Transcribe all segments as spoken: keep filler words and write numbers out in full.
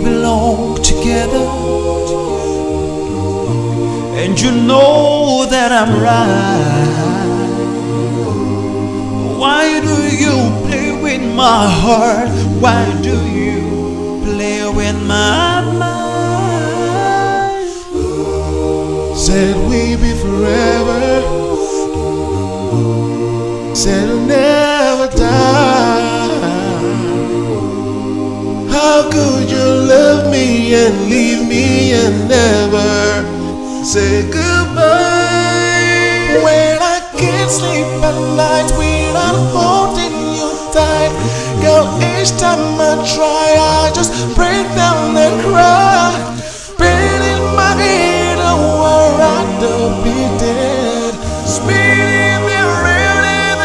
belong together, and you know that I'm right. Why do you play with my heart? Why do you play with my mind? Said we'd be forever, said I'll never die. How could you love me and leave me and never say goodbye? When I can't sleep at night without holding you tight, girl, each time I try I just break down and cry. Pain in my head, oh, I'd rather be dead. Spinning me round and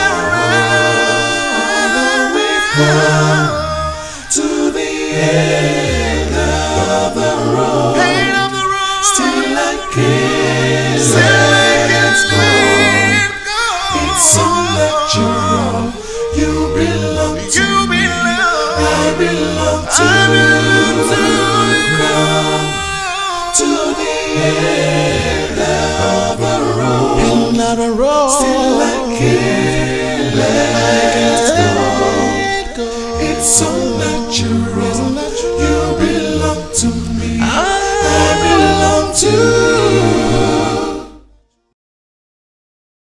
around, we've come to the end of the road. Still I can't let go. It's so natural. You belong to me, I belong to you. Come to the end of the road. Another road. Still I can't let go. It's so natural. You belong to me.